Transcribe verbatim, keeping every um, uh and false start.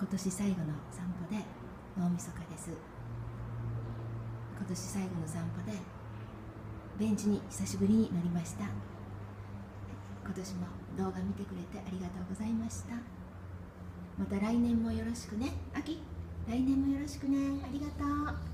今年最後の散歩で大晦日です。今年最後の散歩でベンチに久しぶりに乗りました。今年も動画見てくれてありがとうございました。また来年もよろしくね。秋、来年もよろしくね。ありがとう。